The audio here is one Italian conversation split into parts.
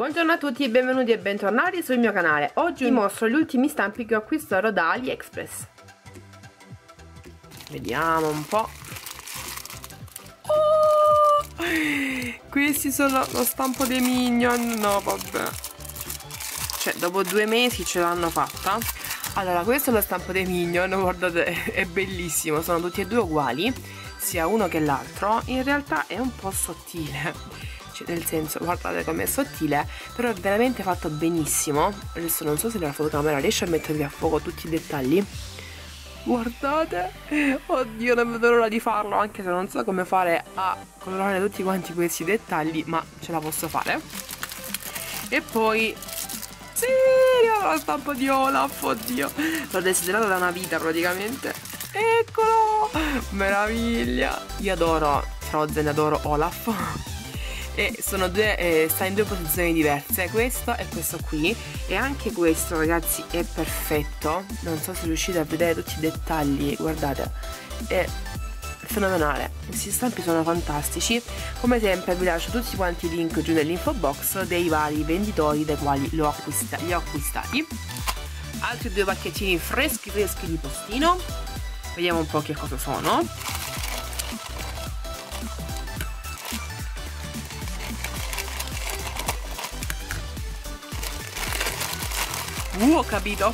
Buongiorno a tutti, benvenuti e bentornati sul mio canale. Oggi vi mostro gli ultimi stampi che ho acquistato da AliExpress. Vediamo un po'. Oh, questi sono lo stampo dei Minion. No vabbè, cioè dopo 2 mesi ce l'hanno fatta. Allora, questo è lo stampo dei Minion, guardate, è bellissimo. Sono tutti e due uguali, sia uno che l'altro. In realtà è un po' sottile, cioè, nel senso, guardate com'è sottile, però è veramente fatto benissimo. Adesso non so se la fotocamera riesce a mettervi a fuoco tutti i dettagli. Guardate, oddio, non vedo l'ora di farlo, anche se non so come fare a colorare tutti quanti questi dettagli, ma ce la posso fare. E poi sì, lo stampo di Olaf, oddio, l'ho desiderato da una vita praticamente. Eccolo, meraviglia. Io adoro Frozen, adoro Olaf. E sono due, sta in due posizioni diverse, questo e questo qui. E anche questo, ragazzi, è perfetto. Non so se riuscite a vedere tutti i dettagli, guardate, è fenomenale. Questi stampi sono fantastici. Come sempre vi lascio tutti quanti i link giù nell'info box dei vari venditori dai quali li ho acquistati. Altri 2 pacchettini freschi di postino. Vediamo un po' che cosa sono. Ho capito.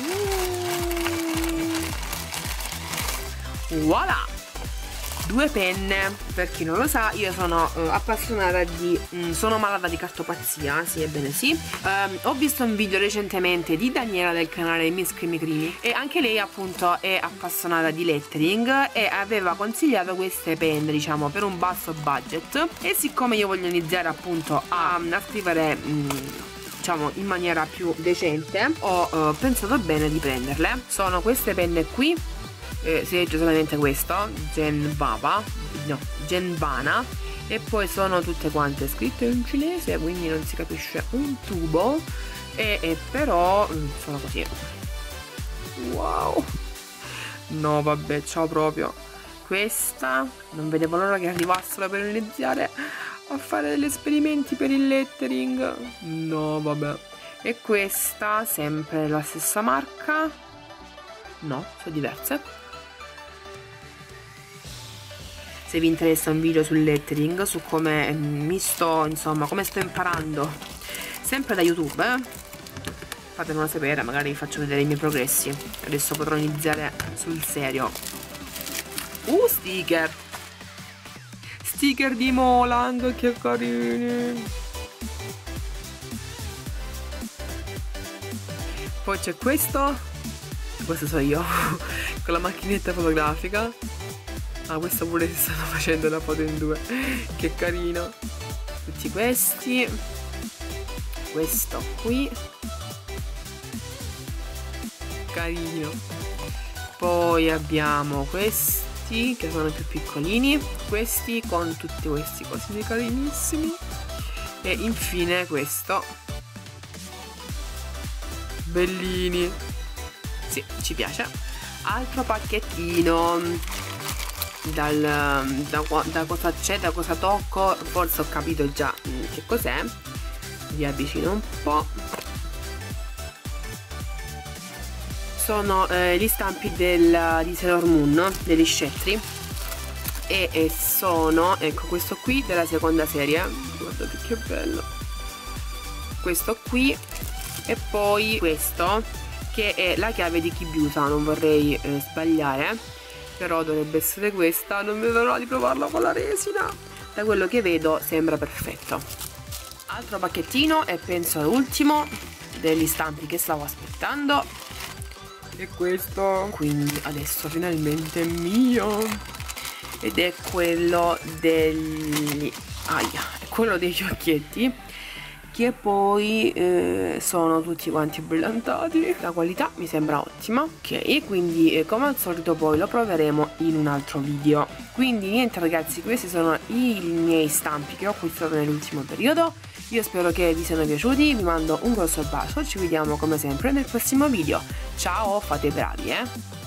Voilà, 2 penne. Per chi non lo sa, io sono appassionata di sono malata di cartopazzia, sì, ebbene sì. Ho visto un video recentemente di Daniela del canale Miss Crimi Crimi e anche lei appunto è appassionata di lettering e aveva consigliato queste penne, diciamo, per un basso budget. E siccome io voglio iniziare appunto a scrivere diciamo in maniera più decente, ho pensato bene di prenderle. Sono queste penne qui, si legge solamente questo, Genbana, e poi sono tutte quante scritte in cinese, quindi non si capisce un tubo, e però sono così. Wow, no vabbè, ciao proprio. Questa non vedevo l'ora che arrivassero per iniziare a fare degli esperimenti per il lettering. No vabbè. E questa sempre la stessa marca? No, sono diverse. Se vi interessa un video sul lettering, su come mi sto, insomma, come sto imparando sempre da YouTube, fatemelo sapere, magari vi faccio vedere i miei progressi. Adesso potrò iniziare sul serio. Sticker di Molang, che carini. Poi c'è questo so io con la macchinetta fotografica. Ah, questo pure si stanno facendo una foto in 2. Che carino. Tutti questi. Questo qui, carino. Poi abbiamo questi che sono più piccolini, questi con tutti questi cosini carinissimi, e infine questo, bellini, sì, ci piace. Altro pacchettino, da cosa c'è, da cosa tocco, forse ho capito già che cos'è. Vi avvicino un po'. Sono gli stampi di Sailor Moon, degli scettri, e sono, ecco, questo qui della seconda serie, guardate che bello, questo qui, e poi questo che è la chiave di Kibiusa, non vorrei sbagliare, però dovrebbe essere questa. Non vedo l'ora di provarlo con la resina, da quello che vedo sembra perfetto. Altro pacchettino, e penso l'ultimo degli stampi che stavo aspettando. E questo, quindi adesso finalmente è mio, ed è quello degli degli occhietti, che poi sono tutti quanti brillantati. La qualità mi sembra ottima. Ok, quindi come al solito poi lo proveremo in un altro video. Quindi niente ragazzi, questi sono i miei stampi che ho acquistato nell'ultimo periodo. Io spero che vi siano piaciuti, vi mando un grosso bacio, ci vediamo come sempre nel prossimo video. Ciao, fate i bravi,